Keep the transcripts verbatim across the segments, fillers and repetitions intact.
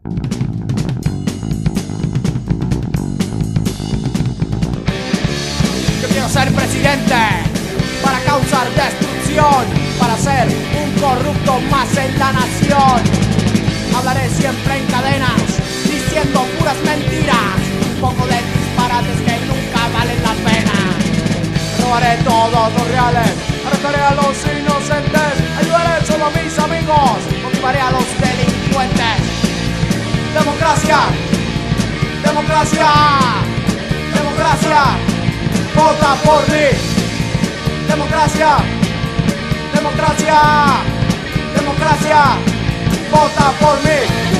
Yo quiero ser presidente para causar destrucción, para ser un corrupto más en la nación. Hablaré siempre en cadenas, diciendo puras mentiras, un poco de disparates que nunca valen la pena. Robaré todos los reales, arrestaré a los inocentes, ayudaré solo a mis amigos, motivaré a los delincuentes. Democracia, democracia, democracia, vota por mí. Democracia, democracia, democracia, vota por mí.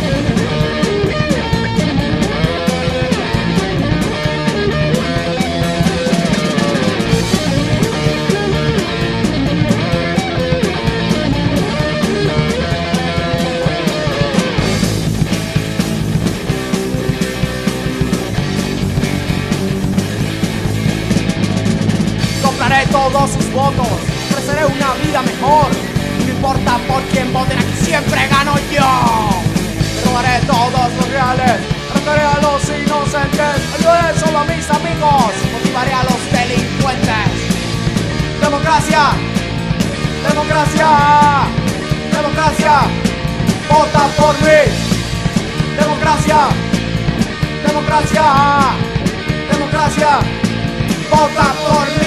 Compraré todos sus votos, ofreceré una vida mejor. No importa por quién voten, aquí siempre gano yo. Robaré todos los reales, arrestaré a los inocentes, ayudaré solo a mis amigos, motivaré a los delincuentes. Democracia, democracia, democracia, vota por mí. Democracia, democracia, democracia, vota por mí.